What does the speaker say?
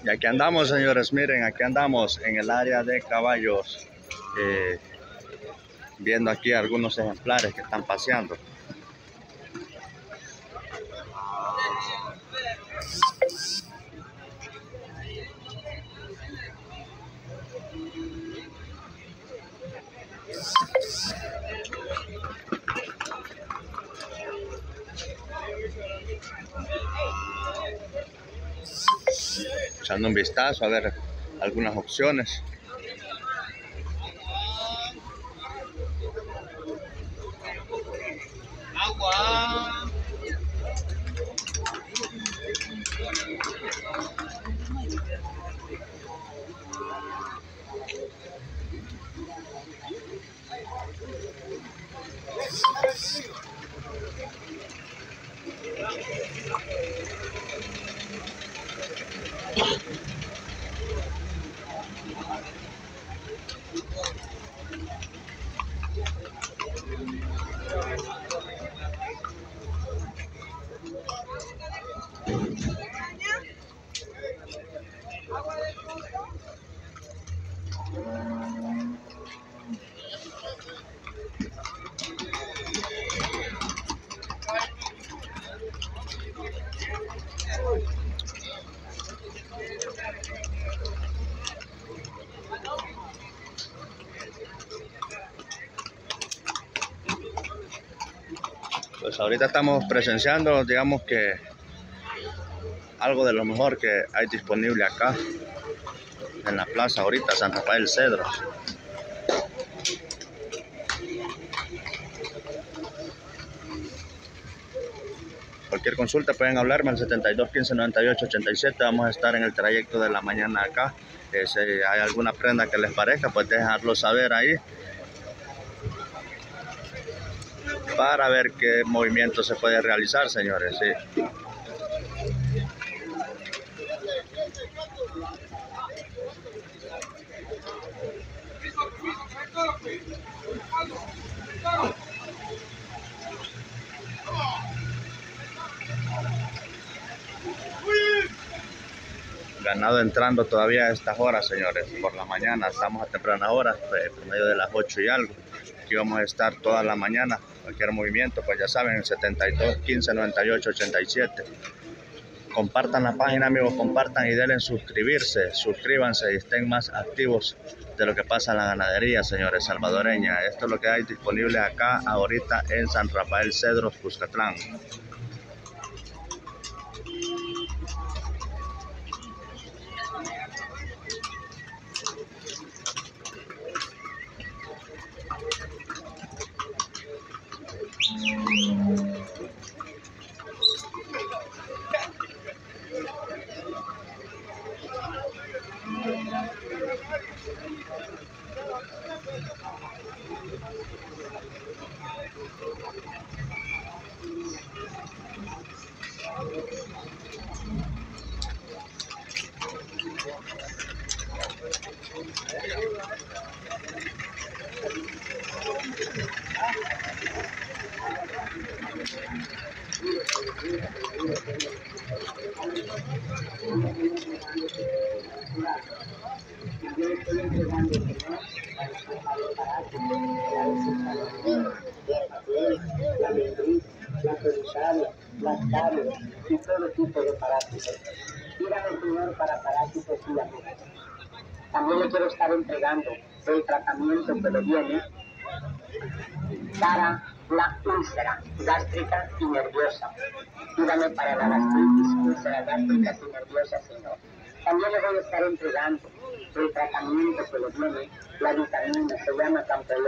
Y aquí andamos, señores, miren, aquí andamos en el área de caballos, viendo aquí algunos ejemplares que están paseando. Echando un vistazo a ver algunas opciones. Agua. Pues ahorita estamos presenciando, digamos que algo de lo mejor que hay disponible acá en la plaza ahorita, San Rafael Cedros. Cualquier consulta pueden hablarme al 72 15 98 87. Vamos a estar en el trayecto de la mañana acá. Si hay alguna prenda que les parezca, pues dejarlo saber ahí para ver qué movimiento se puede realizar, señores. Sí. Ganado entrando todavía a estas horas, señores, por la mañana. Estamos a tempranas horas, por medio de las 8 y algo. Aquí vamos a estar toda la mañana. Cualquier movimiento, pues ya saben, el 72 15 98 87. Compartan la página, amigos, compartan y denle suscribirse. Suscríbanse y estén más activos de lo que pasa en la ganadería, señores, salvadoreña. Esto es lo que hay disponible acá ahorita en San Rafael Cedros, Cuscatlán. Las caries y todo tipo de parásitos. Dígame, señor, para parásitos y amigos. También le quiero estar entregando el tratamiento que le viene para la úlcera gástrica y nerviosa. Dígame para la gastritis, úlcera gástrica y nerviosa, señor. También le voy a estar entregando el tratamiento que le viene, la vitamina, se llama Campelón.